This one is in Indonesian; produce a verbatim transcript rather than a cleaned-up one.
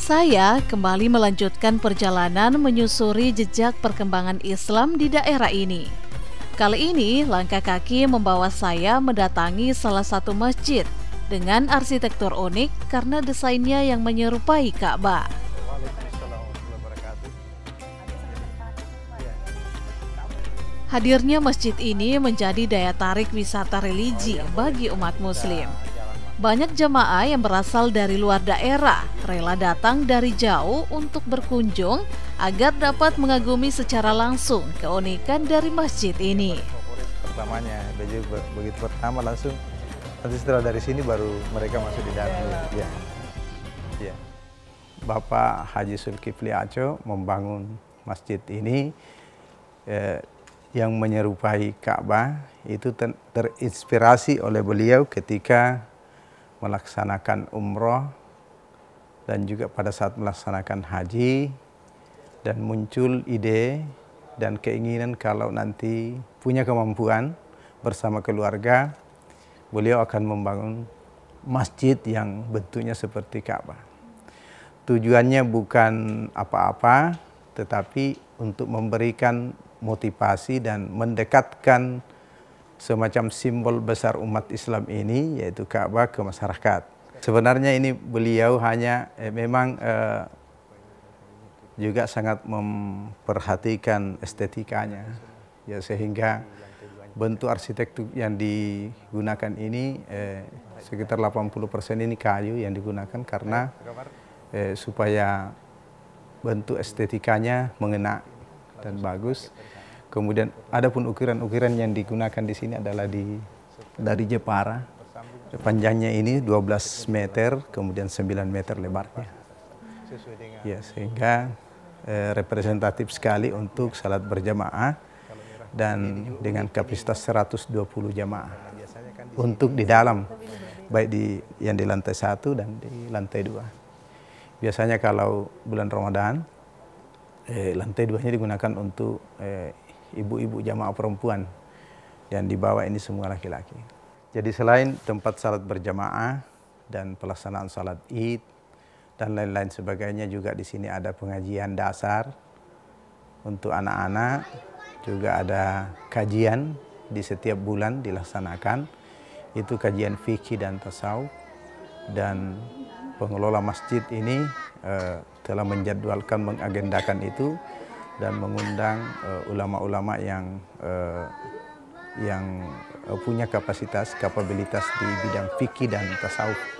Saya kembali melanjutkan perjalanan menyusuri jejak perkembangan Islam di daerah ini. Kali ini langkah kaki membawa saya mendatangi salah satu masjid dengan arsitektur unik karena desainnya yang menyerupai Ka'bah. Hadirnya masjid ini menjadi daya tarik wisata religi bagi umat Muslim. Banyak jemaah yang berasal dari luar daerah rela datang dari jauh untuk berkunjung agar dapat mengagumi secara langsung keunikan dari masjid ini. Pertamanya, begitu pertama langsung, nanti setelah dari sini baru mereka masuk di dalam. Ya. Ya. Bapak Haji Zulkifli Aco membangun masjid ini eh, yang menyerupai Ka'bah itu terinspirasi oleh beliau ketika melaksanakan umroh dan juga pada saat melaksanakan haji, dan muncul ide dan keinginan kalau nanti punya kemampuan bersama keluarga, beliau akan membangun masjid yang bentuknya seperti Ka'bah. Tujuannya bukan apa-apa, tetapi untuk memberikan motivasi dan mendekatkan semacam simbol besar umat Islam ini, yaitu Ka'bah, ke masyarakat. Sebenarnya ini beliau hanya eh, memang eh, juga sangat memperhatikan estetikanya, ya, sehingga bentuk arsitektur yang digunakan ini eh, sekitar delapan puluh persen ini kayu yang digunakan karena eh, supaya bentuk estetikanya mengena dan bagus. Kemudian ada pun ukiran-ukiran yang digunakan di sini adalah di dari Jepara. Panjangnya ini dua belas meter, kemudian sembilan meter lebarnya. Ya, sehingga eh, representatif sekali untuk salat berjamaah dan dengan kapasitas seratus dua puluh jamaah untuk di dalam, baik di yang di lantai satu dan di lantai dua. Biasanya kalau bulan Ramadan, eh, lantai duanya digunakan untuk eh, ibu-ibu jamaah perempuan, dan di bawah ini semua laki-laki. Jadi selain tempat salat berjamaah dan pelaksanaan salat Id dan lain-lain sebagainya, juga di sini ada pengajian dasar untuk anak-anak, juga ada kajian di setiap bulan dilaksanakan, itu kajian fikih dan tasawuf, dan pengelola masjid ini eh, telah menjadwalkan, mengagendakan itu dan mengundang ulama-ulama uh, yang uh, yang uh, punya kapasitas, kapabilitas di bidang fikih dan tasawuf.